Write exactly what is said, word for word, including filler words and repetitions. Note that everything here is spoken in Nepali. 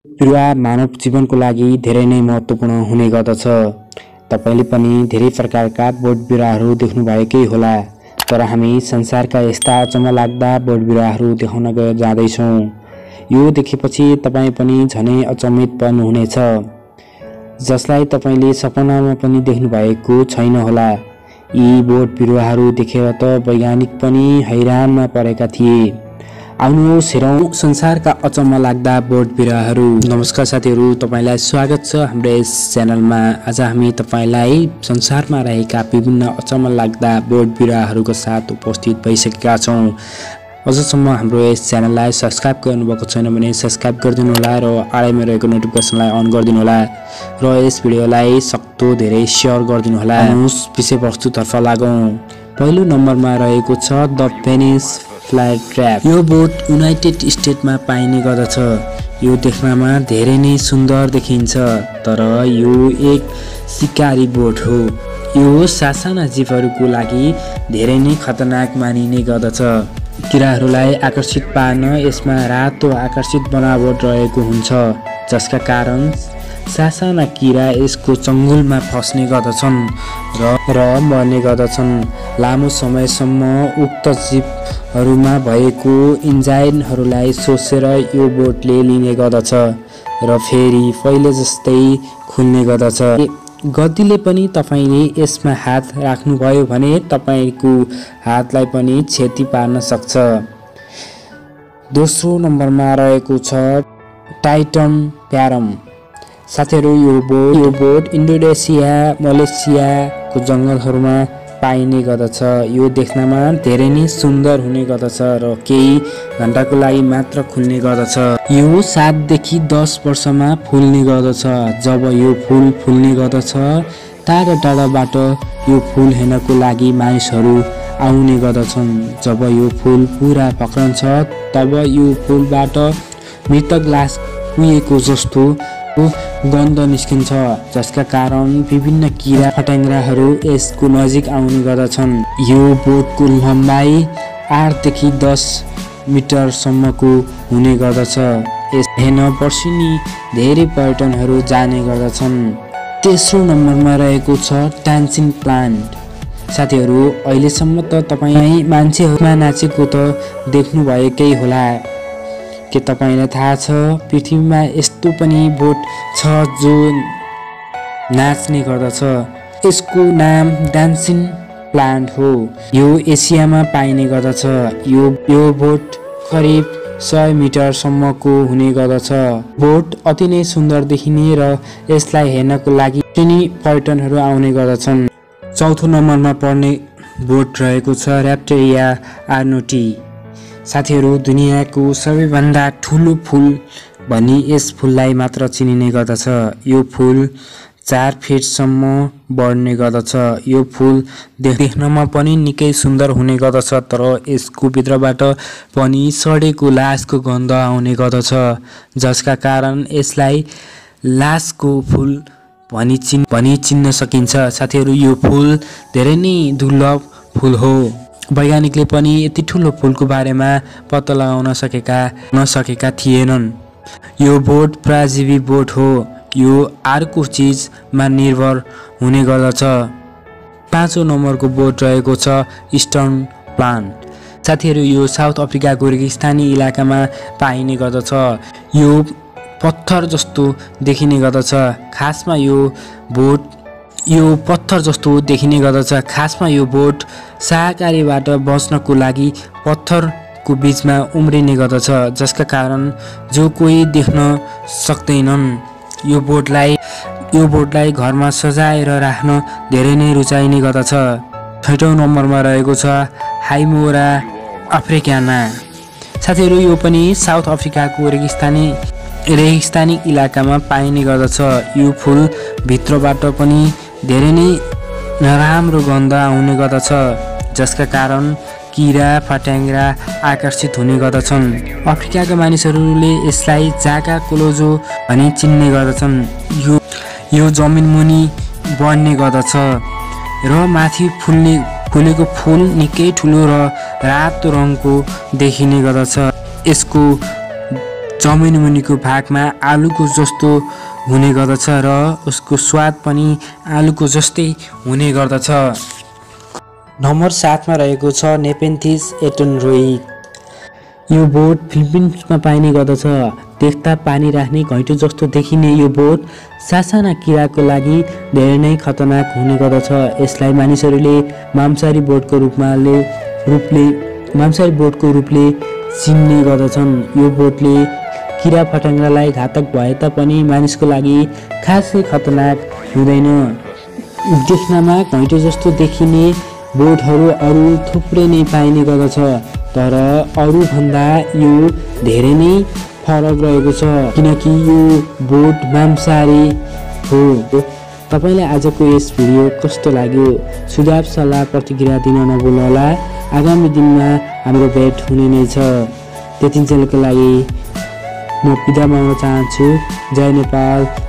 बिरुवा मानव जीवनको लागि धेरै नै महत्त्वपूर्ण हुने गर्दछ। तपाईले पनि धेरै प्रकारका बोट बिरुवाहरू देख्नु भएकै होला, तर हामी संसारका यस्ता अचम्म लाग्दा बोट बिरुवाहरू देखाउन जाँदैछौँ। यो देखेपछि तपाईँ पनि झनै अचम्मित पर्नुहुनेछ, जसलाई तपाईले सपनामा पनि देख्नु भएको छैन होला। यी बोट बिरुवाहरू देखेर त वैज्ञानिक पनि हैरानमा परेका थिए। आउनुहोस् हेरौँ संसारका अचम्म लाग्दा बोट बिरुवाहरू। नमस्कार साथीहरू, तपाईलाई स्वागत छ हाम्रो यस च्यानलमा। आज हामी तपाईलाई संसारमा रहेका विभिन्न अचम्म लाग्दा बोट बिरुवाहरूको साथ उपस्थित भइसकेका छौँ। अझसम्म हाम्रो यस च्यानललाई सब्स्क्राइब गर्नुभएको छैन भने सब्स्क्राइब गरिदिनु होला र आडैमा रहेको नोटिफिकेसनलाई अन गरिदिनु होला र यस भिडियोलाई सक्दो धेरै सेयर गरिदिनु होला। विषयवस्तुतर्फ लागौँ। पहिलो नम्बरमा रहेको छ द भेनिस फ्लाई ट्र्याप। यो बोट युनाइटेड स्टेटमा पाइने गर्दछ। यो देख्नमा धेरै नै सुन्दर देखिन्छ, तर यो एक शिकारी बोट हो। यो सासाना जीवहरूको लागि धेरै नै खतरनाक मानिने गर्दछ। किराहरूलाई आकर्षित पार्न यसमा रातो आकर्षित बनावट रहेको हुन्छ, जसका कारण सासाना किरा यसको चङ्गुलमा फस्ने गर्दछन् र र मर्ने गर्दछन्। लामो समयसम्म उक्त जीवहरूमा भएको इन्जाइनहरूलाई सोसेर यो बोटले लिने गर्दछ र फेरि पहिले जस्तै खुल्ने गर्दछ। गतिले पनि तपाईले यसमा हात राख्नुभयो भने तपाईको हातलाई पनि क्षति पार्न सक्छ। दोस्रो नम्बरमा रहेको छ टाइटन प्यारम। साथीहरू, यो बोट यो बोट इन्डोनेसिया मलेसियाको जङ्गलहरूमा पाइने गर्दछ। यो देख्नमा धेरै नै सुन्दर हुने गर्दछ र केही घन्टाको लागि मात्र खुल्ने गर्दछ। यो सातदेखि दस वर्षमा फुल्ने गर्दछ। जब यो फुल फुल्ने गर्दछ, टाढा टाढाबाट यो फुल हेर्नको लागि मानिसहरू आउने गर्दछन्। जब यो फुल पुरा पक्रन्छ, तब यो फुलबाट मृतक लास कुहिएको जस्तो गन्ध निस्किन्छ, जसका कारण विभिन्न किरा फट्याङ्ग्राहरू यसको नजिक आउने गर्दछन्। यो बोटको लम्बाइ आठदेखि दस मिटरसम्मको हुने गर्दछ। यस हेर्न वर्षेनी धेरै पर्यटनहरू जाने गर्दछन्। तेस्रो नम्बरमा रहेको छ डान्सिङ प्लान्ट। साथीहरू, अहिलेसम्म त तपाईँ मान्छेहरूमा नाचेको त देख्नु भएकै होला। के तपाईलाई थाहा छ पृथ्वीमा यस्तो पनि बोट छ जो नाच्ने गर्दछ? यसको नाम डान्सिङ प्लान्ट हो। यो एसियामा पाइने गर्दछ। यो यो बोट करिब सय मिटरसम्मको हुने गर्दछ। बोट अति नै सुन्दर देखिने र यसलाई हेर्नको लागि तिनी पर्यटनहरू आउने गर्दछन्। चौथो नम्बरमा पर्ने बोट रहेको छ र्याप्टेरिया आर्नोटी। साथीहरू, दुनियाँको सबैभन्दा ठुलो फुल भनी यस फुललाई मात्र चिनिने गर्दछ। यो फुल चार फिटसम्म बढ्ने गर्दछ। यो फुल देख्नमा पनि निकै सुन्दर हुने गर्दछ, तर यसको भित्रबाट पनि सडेको लासको गन्ध आउने गर्दछ, जसका कारण यसलाई लासको फुल भनी चिन् भनी चिन्न सकिन्छ। साथीहरू, यो फुल धेरै नै दुर्लभ फुल हो। वैज्ञानिकले पनि यति ठुलो फुलको बारेमा पत्ता लगाउन सकेका नसकेका थिएनन्। यो बोट पराजीवी बोट हो। यो अर्को चिजमा निर्भर हुने गर्दछ। पाँचौँ नम्बरको बोट रहेको छ इस्टर्न प्लान्ट। साथीहरू, यो साउथ अफ्रिकाको रेगिस्तानी इलाकामा पाइने गर्दछ। यो पत्थर जस्तो देखिने गर्दछ। खासमा यो बोट यो पत्थर जस्तो देखिने गर्दछ। खासमा यो बोट शाकाहारीबाट बच्नको लागि पत्थरको बीचमा उम्रिने गर्दछ, जसका कारण जो कोही देख्न सक्दैनन्। यो बोटलाई यो बोटलाई घरमा सजाएर राख्न धेरै नै रुचाइने गर्दछ। छैटौँ नम्बरमा रहेको छ हाइमेरा अफ्रिकाना। साथीहरू, यो पनि साउथ अफ्रिकाको रेगिस्तानी रेगिस्तानी इलाकामा पाइने गर्दछ। यो फुल भित्रबाट पनि धेरै नै नराम्रो गन्ध आउने गर्दछ, जसका कारण किरा फट्याङ्ग्रा आकर्षित हुने गर्दछन्। अफ्रिकाका मानिसहरूले यसलाई जागा कोलोजो भनी चिन्ने गर्दछन्। यो यो जमिन मुनि बढ्ने गर्दछ र माथि फुल्ने फुलेको फुल निकै ठुलो र रातो रङको देखिने गर्दछ। यसको चाउमिन मुनिको भागमा आलुको जस्तो हुने गर्दछ र उसको स्वाद पनि आलुको जस्तै हुने गर्दछ। नम्बर सातमा रहेको छ नेपेन्थिस एटनरोई। यो बोट फिलिपिन्समा पाइने गर्दछ। देख्दा पानी राख्ने घैँटो जस्तो देखिने यो बोट सासाना किराको लागि धेरै नै खतरनाक हुने गर्दछ। यसलाई मानिसहरूले मांसाहारी बोटको रूपमा रूपले मांसाहारी बोटको रूपले चिन्ने गर्दछन्। यो बोटले किरा फट्याङ्ग्रालाई घातक भए तापनि मानिसको लागि खासै खतरनाक हुँदैन। देख्नमा घैँटो जस्तो देखिने बोटहरू अरू थुप्रै नै पाइने गर्दछ, तर अरूभन्दा यो धेरै नै फरक रहेको छ किनकि यो बोट मांसाहारी हो। तपाईलाई आजको यस भिडियो कस्तो लाग्यो? सुझाव सल्लाह प्रतिक्रिया दिन नभुल्नुहोला। आगामी दिनमा हाम्रो भेट हुने नै छ। त्यतिन्जेलको लागि म बिदा माग्न चाहन्छु। जय नेपाल।